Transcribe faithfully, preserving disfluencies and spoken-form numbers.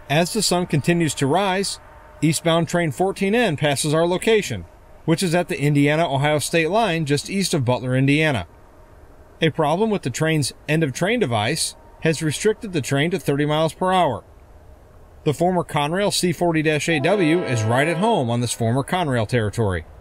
As the sun continues to rise, eastbound train fourteen N passes our location, which is at the Indiana-Ohio state line just east of Butler, Indiana. A problem with the train's end-of-train device has restricted the train to thirty miles per hour. The former Conrail C forty A W is right at home on this former Conrail territory.